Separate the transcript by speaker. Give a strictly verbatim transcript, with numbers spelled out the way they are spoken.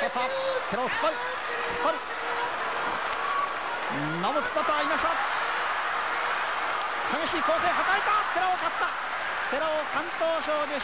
Speaker 1: った。寺尾スパルスパルノブスパと合いました。激しい攻勢はたいた。寺尾勝った。寺尾敢闘賞受